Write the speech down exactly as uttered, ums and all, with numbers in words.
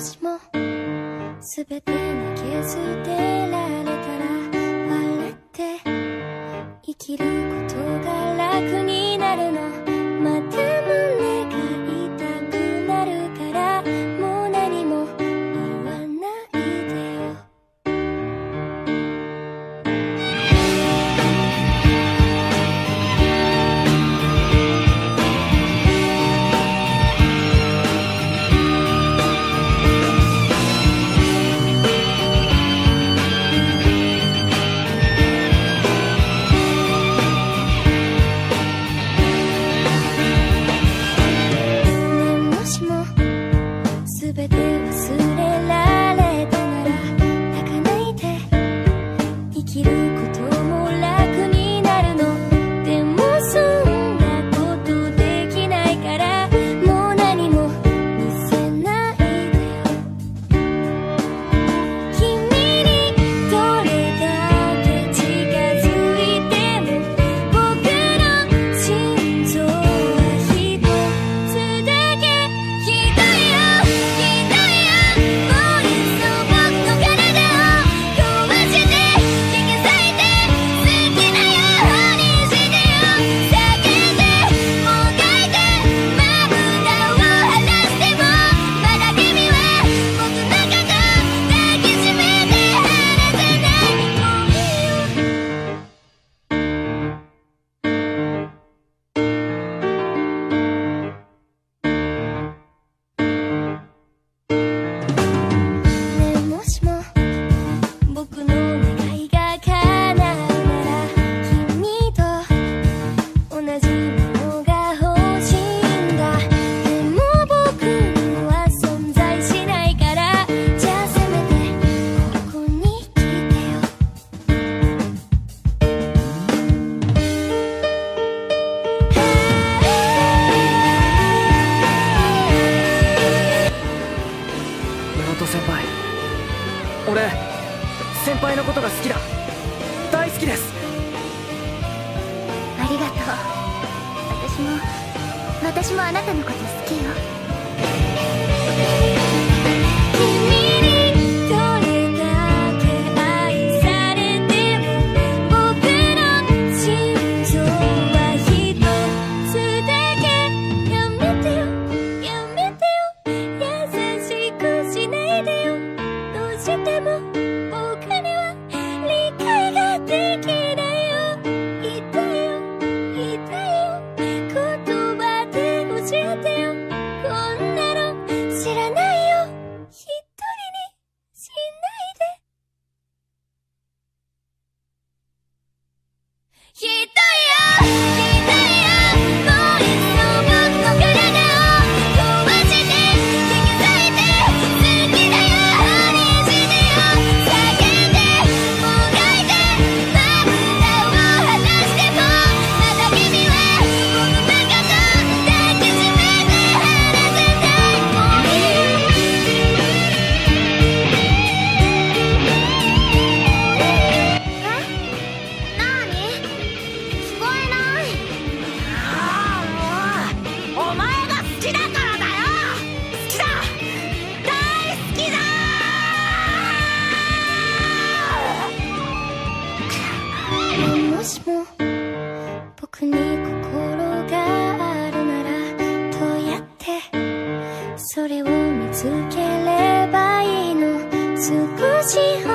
しもすべて投げ捨てられたら笑って生きることが楽になるの。また胸が痛くなるからもう何も言わないでよ。すべて忘れられたなら泣かないで生きることも楽になるの。でもそんなことできないからもう何も見せないでよ。君にどれだけ近づいても僕の心臓は一つだけひどいよ。 先輩、俺先輩のことが好きだ。大好きです。 ありがとう。私も私もあなたのこと好きよ。もしも僕に心があるならどうやってそれを見つければいいの。少し